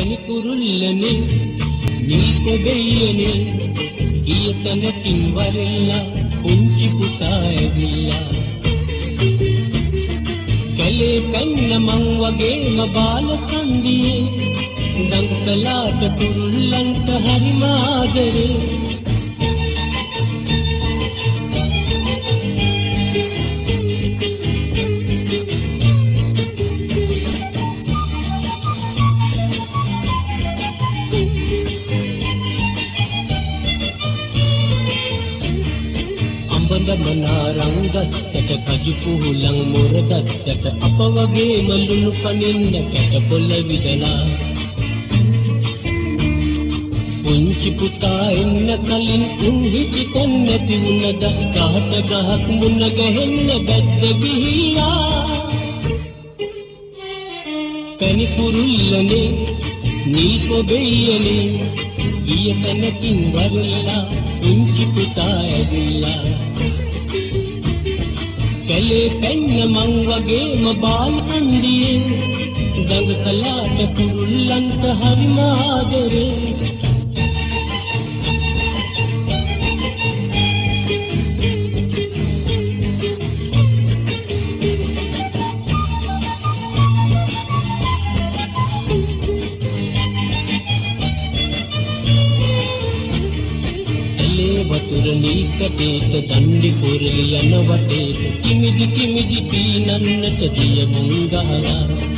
පැණි කුරුල්ලනේ නීකො දෙයනේ ඊතනකින් වරෙල්ලා පුංචි පුතා ඇවිල්ලා කැලේ පැන්න මං වගේම බාල කන්දියේ දඟලාට කුරුල්ලන්ට හරිම ආදරේ රංගත්තට කජු පුහුලන් මොරදත්තට අප වගේ මලුණු කනින්න කැට පොළ විදලා පුංචි පුතා එන්න කලින් උන්හිටි කොන්නැති වුණද කාට ගහක් මුණ ගැහෙන්න බැද්ද ගිහිලා පැණි කුරුල්ලනේ නීකො දෙයනේ ඊයතනකින් වරලා පුංචි පුතා ඇවිල්ලා කැලේ පැන්න මං වගේම බාල කන්දියේ දඟලාට කුරුල්ලන්ට හරිම ආදරේ වතුරණීකටේට දණ්ඩි පොරලි යන වටේට කිමිදි කිමිදි පීනන්නට දිය මුං ගහලා